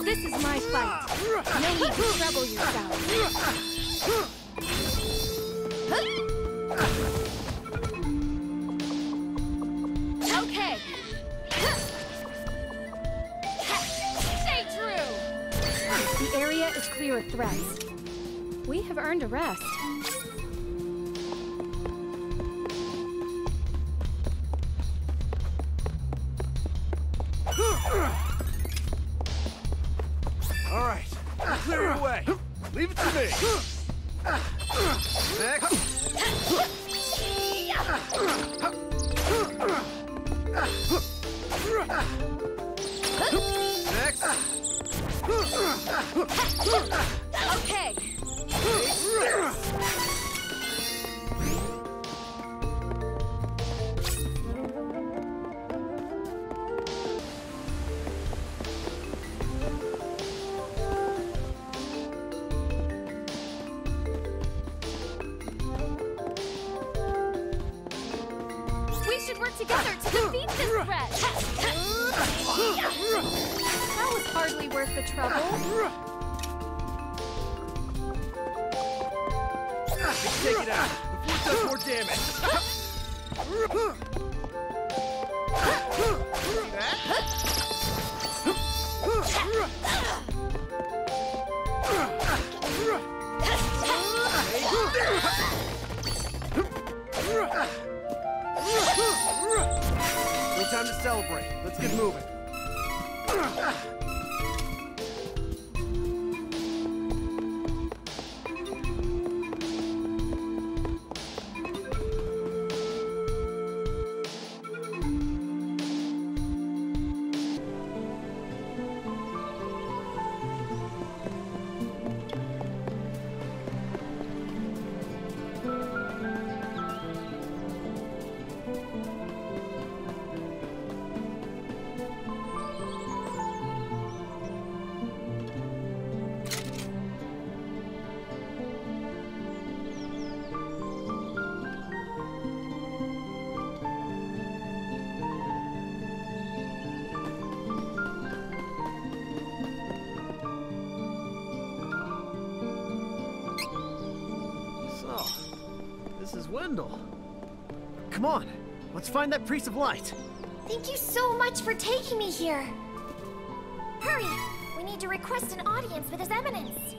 This is my fight. No need to trouble yourself. Okay. Stay true. The area is clear of threats. We have earned a rest. All right, clear your way. Leave it to me. Next. Next. Okay. We should work together to defeat this threat. That was hardly worth the trouble. Take it out before it does more damage. See that? No time to celebrate. Let's get moving. This is Wendell. Come on, let's find that Priest of Light. Thank you so much for taking me here. Hurry! We need to request an audience with His Eminence.